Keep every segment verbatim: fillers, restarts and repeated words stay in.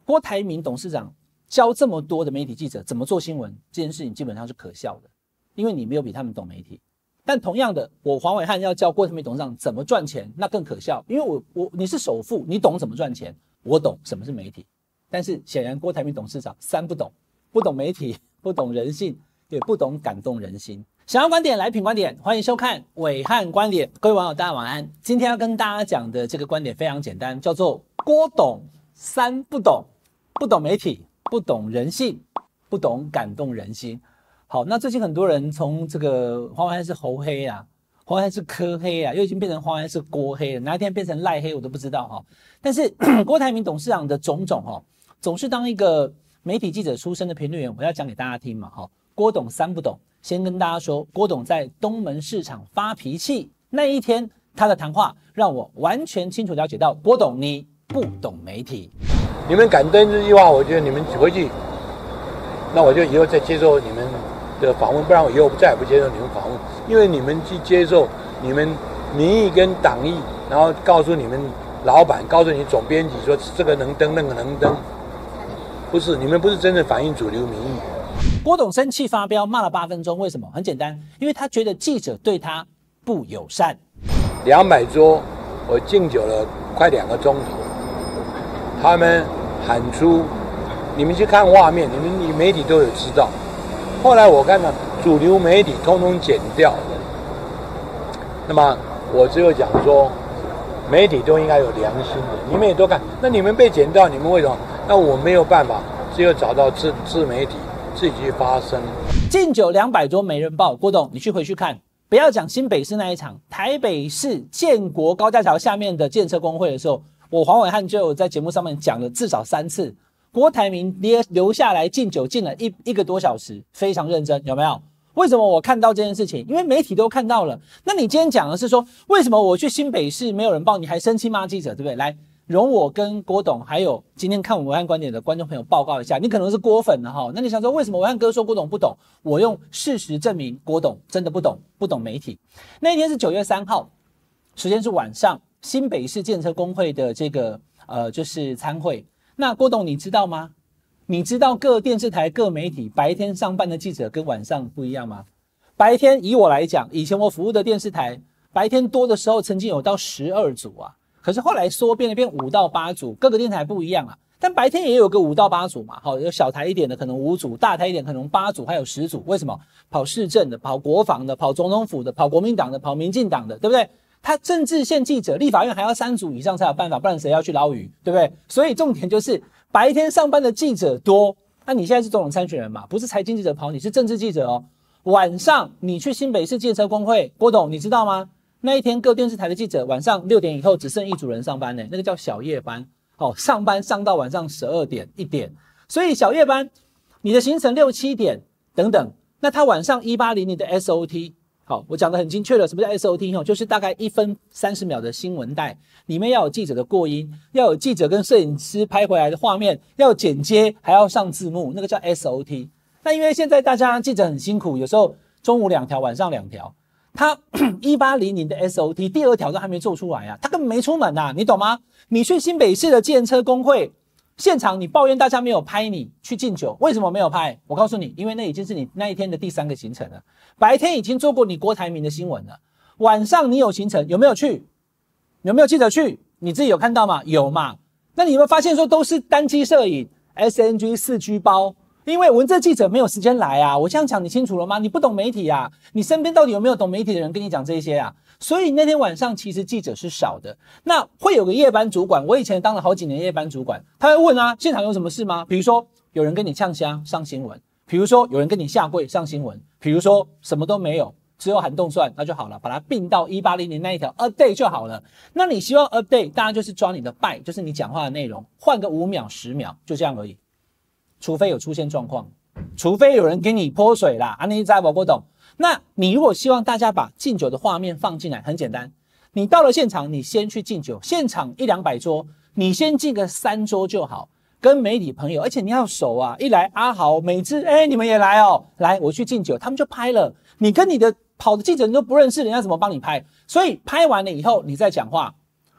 郭台铭董事长教这么多的媒体记者怎么做新闻，这件事情基本上是可笑的，因为你没有比他们懂媒体。但同样的，我黄伟汉要教郭台铭董事长怎么赚钱，那更可笑，因为我我你是首富，你懂怎么赚钱，我懂什么是媒体。但是显然郭台铭董事长三不懂，不懂媒体，不懂人性，也不懂感动人心。想要观点来品观点，欢迎收看伟汉观点。各位网友大家晚安。今天要跟大家讲的这个观点非常简单，叫做郭董三不懂，不懂媒体，不懂人性，不懂感动人心。好，那最近很多人从这个黄伟汉是侯黑啊，黄伟汉是柯黑啊，又已经变成黄伟汉是郭黑了，哪一天变成赖黑我都不知道哈。但是郭台铭董事长的种种哈，总是当一个媒体记者出身的评论员，我要讲给大家听嘛哈。郭董三不懂，先跟大家说，郭董在东门市场发脾气那一天，他的谈话让我完全清楚了解到，郭董你不懂媒体。 你们敢登这句话，我觉得你们回去，那我就以后再接受你们的访问，不然我以后再也不接受你们访问，因为你们去接受你们民意跟党意，然后告诉你们老板，告诉你总编辑说这个能登，那个能登，不是，你们不是真正反映主流民意。 郭董生气发飙，骂了八分钟，为什么？很简单，因为他觉得记者对他不友善。 两百桌，我敬酒了快两个钟头，他们喊出，你们去看画面，你们你媒体都有知道。后来我看到主流媒体通通剪掉，那么我只有讲说，媒体都应该有良心的，你们也都看，那你们被剪掉，你们为什么？那我没有办法，只有找到自自媒体自己去发声。 敬酒两百桌没人报，郭董你去回去看，不要讲新北市那一场，台北市建国高架桥下面的建设工会的时候，我黄伟汉就有在节目上面讲了至少三次。郭台铭留留下来敬酒敬了一一个多小时，非常认真，有没有？为什么我看到这件事情？因为媒体都看到了。那你今天讲的是说，为什么我去新北市没有人报，你还生气骂记者，对不对？来，容我跟郭董还有今天看我们伟汉观点的观众朋友报告一下，你可能是郭粉的哈，那你想说为什么伟汉哥说郭董不懂？我用事实证明郭董真的不懂，不懂媒体。那一天是九月三号，时间是晚上，新北市建设工会的这个呃就是参会。那郭董你知道吗？你知道各电视台各媒体白天上班的记者跟晚上不一样吗？白天以我来讲，以前我服务的电视台白天多的时候曾经有到十二组啊，可是后来缩变了变五到八组，各个电台不一样啊，但白天也有个五到八组嘛，好，有小台一点的可能五组，大台一点可能八组，还有十组。为什么？跑市政的，跑国防的，跑总统府的，跑国民党的，跑民进党的，对不对？他政治线记者，立法院还要三组以上才有办法，不然谁要去捞鱼，对不对？所以重点就是白天上班的记者多，那你现在是总统参选人嘛，不是财经记者跑，你是政治记者哦。晚上你去新北市建设工会，郭董你知道吗？那一天各电视台的记者晚上六点以后只剩一组人上班呢，那个叫小夜班，哦，上班上到晚上十二点一点，所以小夜班你的行程六七点等等，那他晚上一八零零的 S O T。好，我讲得很精确了，什么叫 S O T 就是大概一分三十秒的新闻带，里面要有记者的过音，要有记者跟摄影师拍回来的画面，要有剪接，还要上字幕，那个叫 S O T。那因为现在大家记者很辛苦，有时候中午两条，晚上两条，他一八零零的 S O T 第二条都还没做出来啊，他根本没出门啊，你懂吗？你去新北市的建车工会现场，你抱怨大家没有拍你去敬酒，为什么没有拍？我告诉你，因为那已经是你那一天的第三个行程了。白天已经做过你郭台铭的新闻了，晚上你有行程，有没有去？有没有记者去？你自己有看到吗？有嘛？那你有没有发现说都是单机摄影 S N G 四 G 包？因为文字记者没有时间来啊，我这样讲你清楚了吗？你不懂媒体啊，你身边到底有没有懂媒体的人跟你讲这些啊？所以那天晚上其实记者是少的，那会有个夜班主管，我以前当了好几年夜班主管，他会问啊，现场有什么事吗？比如说有人跟你呛虾上新闻，比如说有人跟你下跪上新闻，比如说什么都没有，只有喊动算，那就好了，把它并到一八零零那一条 update 就好了。那你希望 update， 当然就是抓你的byte，就是你讲话的内容，换个五秒十秒，就这样而已。除非有出现状况，除非有人给你泼水啦，啊，你知道不懂？那你如果希望大家把敬酒的画面放进来，很简单，你到了现场，你先去敬酒，现场一两百桌，你先敬个三桌就好，跟媒体朋友，而且你要熟啊，一来阿豪、美智，哎，你们也来哦，来，我去敬酒，他们就拍了，你跟你的跑的记者你都不认识，人家怎么帮你拍？所以拍完了以后，你再讲话。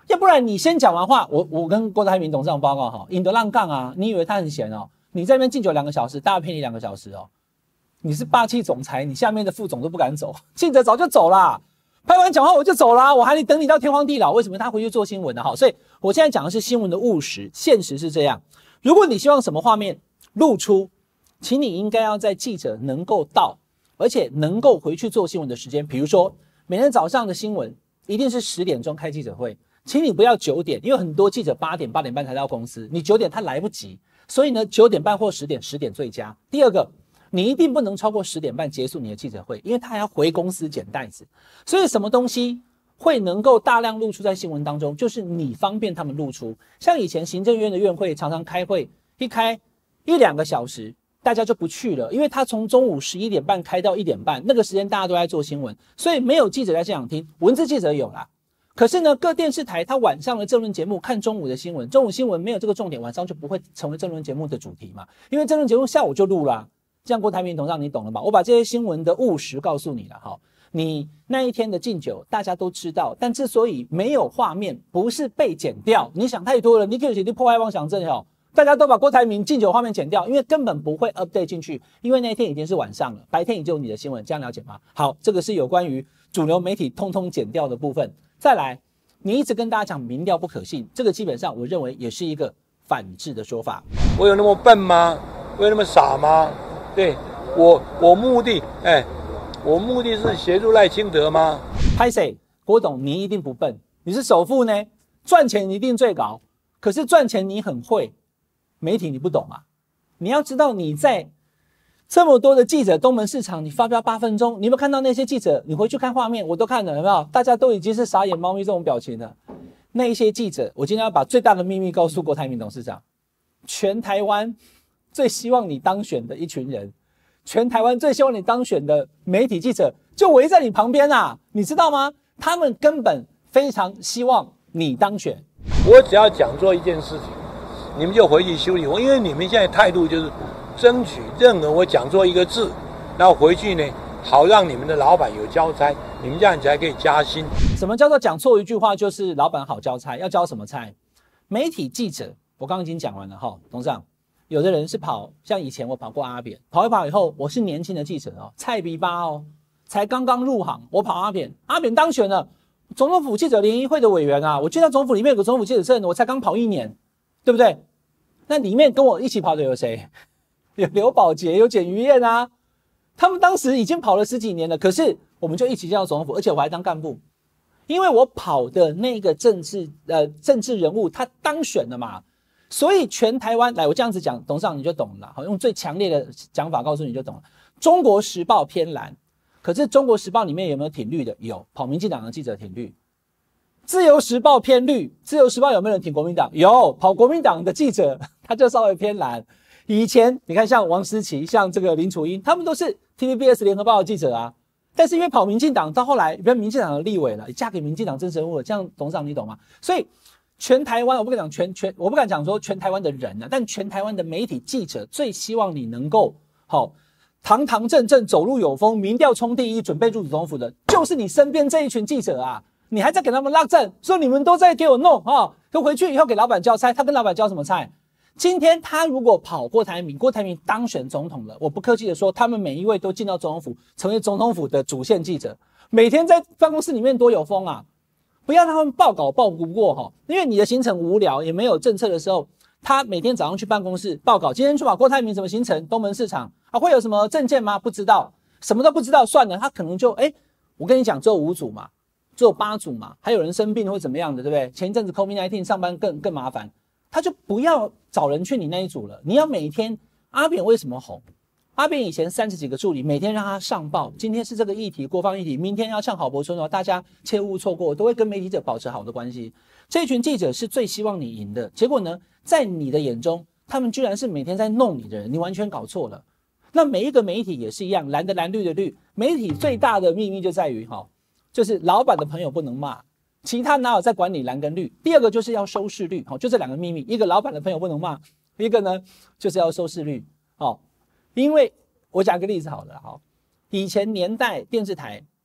要不然你先讲完话，我我跟郭台铭董事长报告哈，引得浪杠啊，你以为他很闲哦？你在那边敬酒两个小时，大家骗你两个小时哦，你是霸气总裁，你下面的副总都不敢走，记者早就走啦，拍完讲话我就走啦，我还得等你到天荒地老，为什么他回去做新闻呢？哈，所以我现在讲的是新闻的务实，现实是这样。如果你希望什么画面露出，请你应该要在记者能够到，而且能够回去做新闻的时间，比如说每天早上的新闻一定是十点钟开记者会。请你不要九点，因为很多记者八点、八点半才到公司，你九点他来不及，所以呢，九点半或十点，十点最佳。第二个，你一定不能超过十点半结束你的记者会，因为他还要回公司捡袋子。所以什么东西会能够大量露出在新闻当中，就是你方便他们露出。像以前行政院的院会常常开会，一开一两个小时，大家就不去了，因为他从中午十一点半开到一点半，那个时间大家都在做新闻，所以没有记者在现场听，文字记者有啦。可是呢，各电视台它晚上的政论节目看中午的新闻，中午新闻没有这个重点，晚上就不会成为政论节目的主题嘛，因为政论节目下午就录啦。这样郭台铭董事长你懂了吧？我把这些新闻的务实告诉你了哈。你那一天的敬酒大家都知道，但之所以没有画面，不是被剪掉，你想太多了，你可以写破坏妄想症哦。大家都把郭台铭敬酒画面剪掉，因为根本不会 update 进去，因为那一天已经是晚上了，白天已经有你的新闻，这样了解吗？好，这个是有关于主流媒体通通剪掉的部分。再来，你一直跟大家讲民调不可信，这个基本上我认为也是一个反制的说法。 我有那么笨吗？我有那么傻吗？对，我我目的，哎，我目的是协助赖清德吗？ 拍谁？郭董，你一定不笨，你是首富呢，赚钱你一定最高，可是赚钱你很会，媒体你不懂啊。你要知道你在这么多的记者东门市场，你发表八分钟，你有没有看到那些记者？你回去看画面，我都看了，有没有？大家都已经是傻眼猫咪这种表情了。那一些记者，我今天要把最大的秘密告诉郭台铭董事长：全台湾最希望你当选的一群人，全台湾最希望你当选的媒体记者，就围在你旁边啊，你知道吗？他们根本非常希望你当选。 我只要讲做一件事情，你们就回去修理我，因为你们现在态度就是争取任何我讲错一个字，然后回去呢，好让你们的老板有交差，你们这样才可以加薪。 什么叫做讲错一句话就是老板好交差？要交什么差？媒体记者，我刚刚已经讲完了哈，董事长。有的人是跑，像以前我跑过阿扁，跑一跑以后，我是年轻的记者哦，菜逼巴哦，才刚刚入行，我跑阿扁，阿扁当选了总统府记者联谊会的委员啊，我记得总统府里面有个总统府记者证，我才刚跑一年，对不对？那里面跟我一起跑的有谁？有刘宝杰，有简于晏啊，他们当时已经跑了十几年了，可是我们就一起进到总统府，而且我还当干部，因为我跑的那个政治呃政治人物他当选了嘛。所以全台湾来，我这样子讲，董事长你就懂了，好，用最强烈的讲法告诉你就懂了。中国时报偏蓝，可是中国时报里面有没有挺绿的？有，跑民进党的记者挺绿。自由时报偏绿，自由时报有没有人挺国民党？有，跑国民党的记者他就稍微偏蓝。以前你看像王思琪，像这个林楚英，他们都是 T V B S 联合报的记者啊。但是因为跑民进党，到后来变民进党的立委了，嫁给民进党政治人物了，这样董事长你懂吗？所以。全台湾，我不敢讲全全，我不敢讲说全台湾的人啊，但全台湾的媒体记者最希望你能够好堂堂正正走路有风，民调冲第一，准备入主总统府的，就是你身边这一群记者啊，你还在给他们拉阵，说你们都在给我弄啊，就回去以后给老板交差，他跟老板交什么差？今天他如果跑郭台铭，郭台铭当选总统了，我不客气的说，他们每一位都进到总统府，成为总统府的主线记者，每天在办公室里面多有风啊！不要让他们报稿报不过哈，因为你的行程无聊，也没有政策的时候，他每天早上去办公室报稿。今天去跑郭台铭什么行程？东门市场啊，会有什么政见吗？不知道，什么都不知道，算了，他可能就哎，我跟你讲，只有五组嘛，只有八组嘛，还有人生病或怎么样的，对不对？前一阵子 COVID 十九 上班更更麻烦，他就不要找人去你那一组了。你要每天阿扁为什么红？阿扁以前三十几个助理，每天让他上报，今天是这个议题，国防议题，明天要唱郝柏村哦，大家切勿错过，我都会跟媒体者保持好的关系。这群记者是最希望你赢的，结果呢，在你的眼中，他们居然是每天在弄你的人，你完全搞错了。那每一个媒体也是一样，蓝的蓝，绿的绿，媒体最大的秘密就在于哈，就是老板的朋友不能骂，其他哪有在管理蓝跟绿？第二个就是要收视率，好，就这两个秘密，一个老板的朋友不能骂，一个呢就是要收视率，好。因为我讲个例子好了，好，以前年代电视台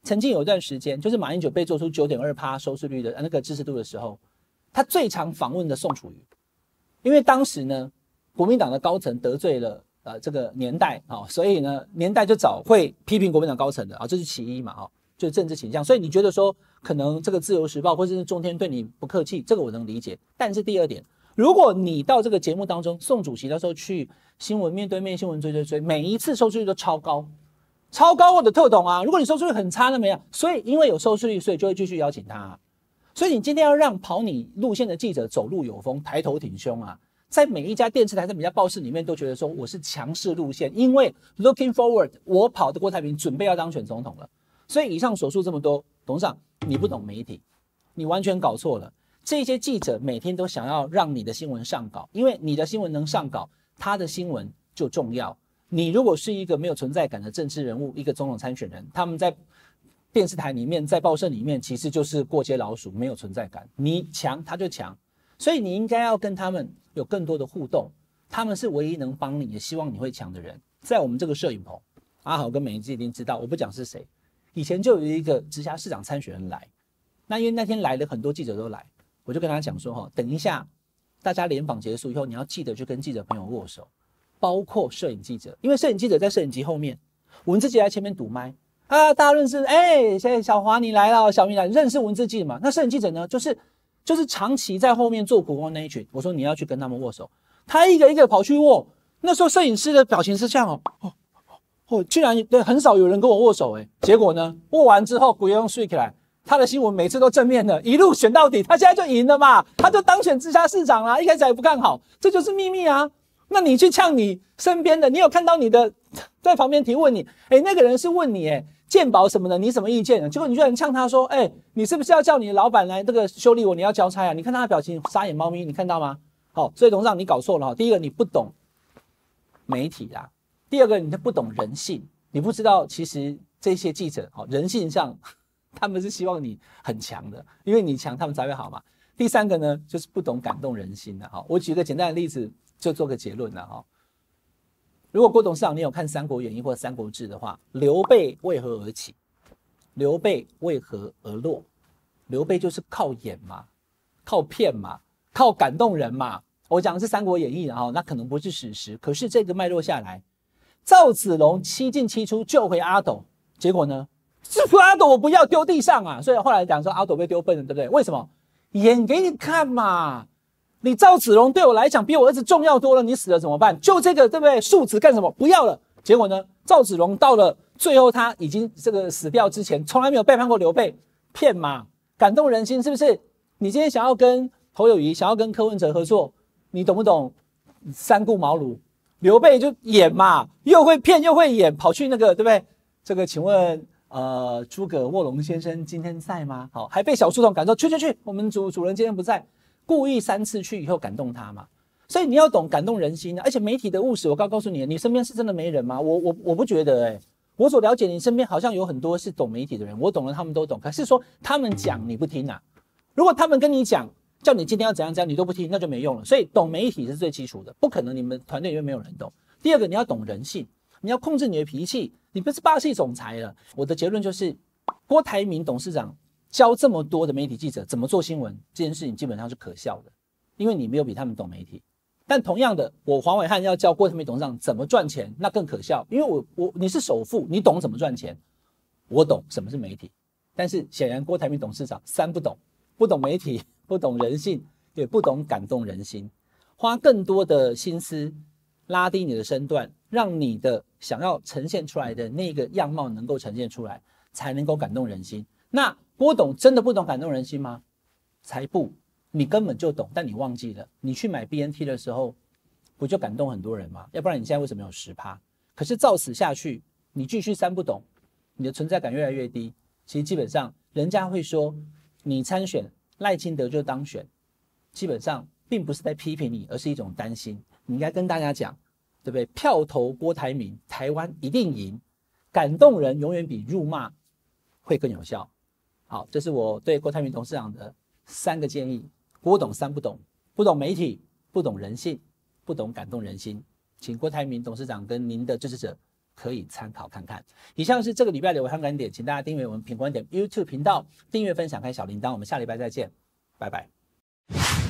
曾经有一段时间，就是马英九被做出 百分之九点二 收视率的那个支持度的时候，他最常访问的宋楚瑜，因为当时呢，国民党的高层得罪了呃这个年代啊、哦，所以呢，年代就找会批评国民党高层的啊、哦，这是其一嘛啊、哦，就是政治倾向。所以你觉得说可能这个自由时报或者是中天对你不客气，这个我能理解。但是第二点，如果你到这个节目当中，宋主席那时候去新闻面对面新闻追追追，每一次收视率都超高。超高我的特懂啊！如果你收视率很差，那没有，所以因为有收视率，所以就会继续邀请他、啊。所以你今天要让跑你路线的记者走路有风，抬头挺胸啊，在每一家电视台、在每家报室里面都觉得说我是强势路线，因为 looking forward， 我跑的郭台铭准备要当选总统了。所以以上所述这么多，董事长你不懂媒体，你完全搞错了。这些记者每天都想要让你的新闻上稿，因为你的新闻能上稿，他的新闻就重要。你如果是一个没有存在感的政治人物，一个总统参选人，他们在电视台里面，在报社里面，其实就是过街老鼠，没有存在感。你强他就强，所以你应该要跟他们有更多的互动，他们是唯一能帮你，也希望你会强的人。在我们这个摄影棚，阿豪跟美姬一定知道，我不讲是谁。以前就有一个直辖市长参选人来，那因为那天来了很多记者都来，我就跟他讲说，哈，等一下大家联访结束以后，你要记得去跟记者朋友握手。包括摄影记者，因为摄影记者在摄影机后面，文字记者在前面堵麦啊，大家认识，哎、欸，小华你来了，小明来，认识文字记者嘛？那摄影记者呢，就是就是长期在后面做苦工那一群。我说你要去跟他们握手，他一个一个跑去握。那时候摄影师的表情是这样哦，哦哦，居然对很少有人跟我握手哎、欸。结果呢，握完之后，鬼用睡起来，他的新闻每次都正面的，一路选到底，他现在就赢了嘛，他就当选直辖市长啦。一开始还不看好，这就是秘密啊。那你去呛你身边的，你有看到你的在旁边提问你，哎，那个人是问你，哎，健保什么的，你什么意见？结果你居然呛他说，哎，你是不是要叫你的老板来这个修理我？你要交差啊？你看他的表情，傻眼猫咪，你看到吗？好，所以董事长你搞错了哈。第一个你不懂媒体啦，第二个你不懂人性，你不知道其实这些记者，好，人性上他们是希望你很强的，因为你强他们才会好嘛。第三个呢，就是不懂感动人心的。好，我举个简单的例子。就做个结论了哈。如果郭董事长你有看《三国演义》或者《三国志》的话，刘备为何而起？刘备为何而落？刘备就是靠演嘛，靠骗嘛，靠感动人嘛。我讲的是《三国演义》哈，那可能不是史实，可是这个脉络下来，赵子龙七进七出救回阿斗，结果呢，这阿斗我不要丢地上啊，所以后来讲说阿斗被丢笨了，对不对？为什么？演给你看嘛。你赵子龙对我来讲比我儿子重要多了，你死了怎么办？就这个对不对？庶子干什么？不要了。结果呢，赵子龙到了最后他已经这个死掉之前，从来没有背叛过刘备，骗嘛，感动人心是不是？你今天想要跟侯友宜，想要跟柯文哲合作，你懂不懂三顾茅庐？刘备就演嘛，又会骗又会演，跑去那个对不对？这个请问呃，诸葛卧龙先生今天在吗？好，还被小书童赶说去去去，我们主主人今天不在。故意三次去以后感动他嘛，所以你要懂感动人心、啊、而且媒体的务实，我刚告诉你，你身边是真的没人吗？我我我不觉得哎、欸，我所了解你身边好像有很多是懂媒体的人，我懂了，他们都懂。可是说他们讲你不听啊，如果他们跟你讲，叫你今天要怎样怎样，你都不听，那就没用了。所以懂媒体是最基础的，不可能你们团队里面没有人懂。第二个，你要懂人性，你要控制你的脾气，你不是霸气总裁了。我的结论就是，郭台铭董事长教这么多的媒体记者怎么做新闻，这件事情基本上是可笑的，因为你没有比他们懂媒体。但同样的，我黄伟汉要教郭台铭董事长怎么赚钱，那更可笑，因为我我你是首富，你懂怎么赚钱，我懂什么是媒体。但是显然郭台铭董事长三不懂，不懂媒体，不懂人性，也不懂感动人心，花更多的心思拉低你的身段，让你的想要呈现出来的那个样貌能够呈现出来，才能够感动人心。那郭董真的不懂感动人心吗？才不，你根本就懂，但你忘记了，你去买 B N T 的时候，不就感动很多人吗？要不然你现在为什么有 百分之十？ 可是照此下去，你继续三不懂，你的存在感越来越低。其实基本上，人家会说你参选赖清德就当选，基本上并不是在批评你，而是一种担心。你应该跟大家讲，对不对？票投郭台铭，台湾一定赢。感动人永远比辱骂会更有效。好，这是我对郭台铭董事长的三个建议。郭董三不懂：不懂媒体，不懂人性，不懂感动人心。请郭台铭董事长跟您的支持者可以参考看看。以上是这个礼拜的暐瀚观点，请大家订阅我们品观点 YouTube 频道，订阅分享开小铃铛，我们下礼拜再见，拜拜。